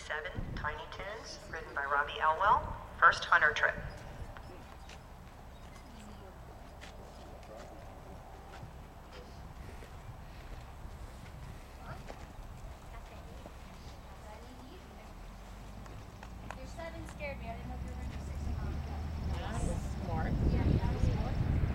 7, Tiny Toons, ridden by Robbie Elwell, first hunter trip. Your 7 scared me. I didn't know if you were going to do 6 or not. That was smart. Yeah, that was smart.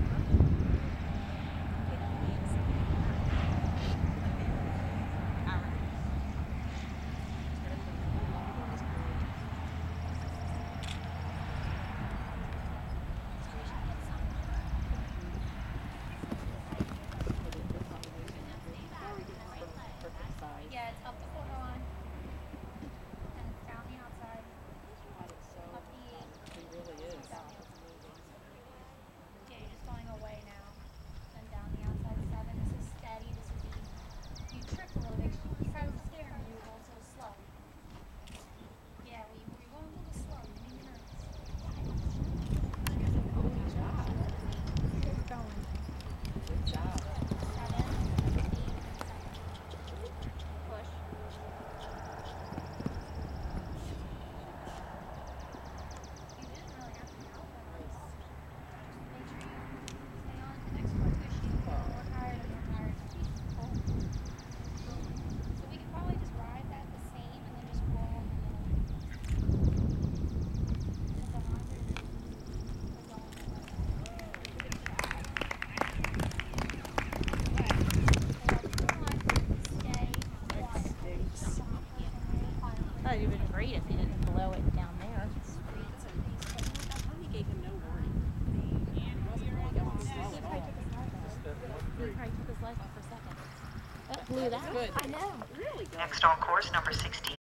Yeah, it's up the corner line. And it's down the outside. Up the 8. He really is. Yeah, you're just going away now. Then down the outside 7. This is steady. This would be. You tripped a little bit. You tried to scare me. You were going so slow. Yeah, well, you were going a little slow. You made me nervous. Good job. Keep going. Good job. 7, 8, 7. Push. You didn't really have to help that much. Just make sure you stay on the next one because she's getting more tired and more tired. So we could probably just ride that the same and then just roll in the middle. Because the 100 is going That would have been great if he didn't blow it down there. He gave him no warning. He wasn't really going slow at all. He probably took his life off for a second. That blew that. Good. I know. Really good. Next on course, number 16.